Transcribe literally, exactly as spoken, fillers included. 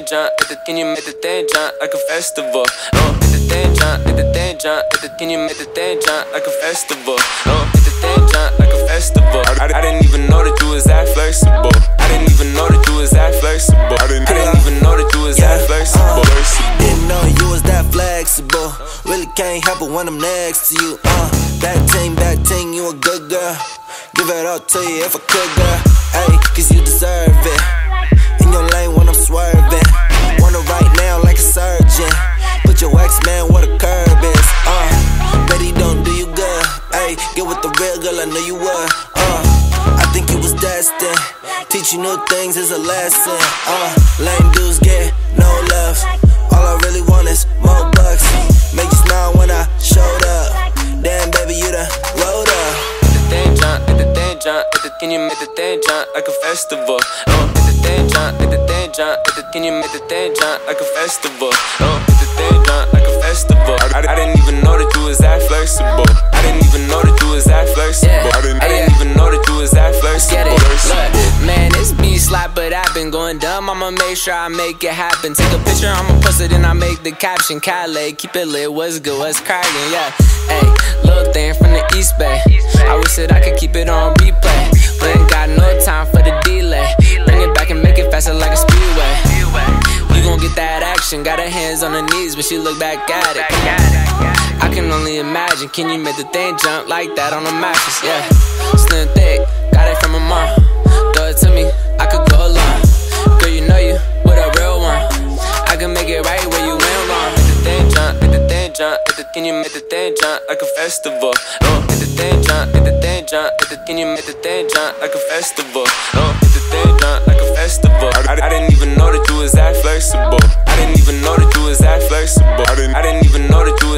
jump, hit the can you make the thing jump like a festival? Oh, hit the thing jump, hit the thing jump, hit the can you make the thing jump like a festival? Oh, hit the thing jump like a festival. I, I didn't even know that you was that flexible. I didn't even know that you was that flexible. I didn't, I didn't even know that you was yeah, that flexible. Uh, didn't know you was that flexible. Really can't help it when I'm next to you. Uh, that team, that team, you a good girl. Give it all to you if I could, girl. Ayy, cause you deserve it. In your lane when I'm swerving. Wanna right now like a surgeon. Put your ex man where the curb is. Uh, bet he don't do you good. Ayy, get with the real girl, I know you would. Uh, I think you was destined. Teach you new things is a lesson. Uh, lame dudes get no love. All I really want is more bucks. Make you smile when I showed up. Damn baby, you done rolled up. Hit the thing jump, hit the thing jump, hit the can you make the thing jump like a festival? Oh, hit the thing jump, hit the thing jump, hit the can you make the thing jump like a festival? Oh, hit the thing jump like a festival. I, I didn't even know that you was that flexible. I didn't even know that you was that flexible. Yeah. I didn't, I didn't even know that you was that flexible. Get it? Look, man, this beat slap, but I've been going dumb. I'ma make sure I make it happen. Take a picture, I'ma post it, and I make the caption. Calais, keep it lit, what's good, what's crackin', yeah. Hey, little thing from the East Bay. I wish that I could keep it on replay, but ain't got no time for the delay. Bring it back and make it faster like a speedway. You gon' get that action. Got her hands on her knees, but she look back at it. I can only imagine. Can you make the thing jump like that on a mattress? Yeah, slim thick, got it from my mom. Throw it to me, I could go along. Girl, you know you with a real one. I can make it right where you went wrong. Hit the thing jump, hit the thing jump, hit the can you make the thing jump like a festival? Oh, hit the thing jump, hit the thing jump, hit the can you make the thing jump like a festival? Oh, hit the thing jump like a festival. I, I, I didn't even know that you was that flexible. I didn't even know that you was that flexible. I didn't, I didn't even know that you